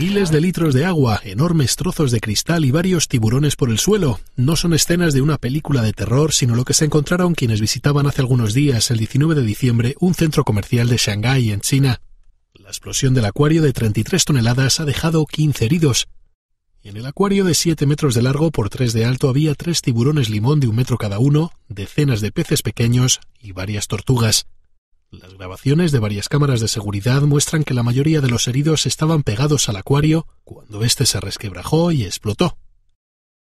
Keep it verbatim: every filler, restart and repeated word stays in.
Miles de litros de agua, enormes trozos de cristal y varios tiburones por el suelo. No son escenas de una película de terror, sino lo que se encontraron quienes visitaban hace algunos días, el diecinueve de diciembre, un centro comercial de Shanghái, en China. La explosión del acuario de treinta y tres toneladas ha dejado quince heridos. En el acuario de siete metros de largo por tres de alto había tres tiburones limón de un metro cada uno, decenas de peces pequeños y varias tortugas. Las grabaciones de varias cámaras de seguridad muestran que la mayoría de los heridos estaban pegados al acuario cuando éste se resquebrajó y explotó.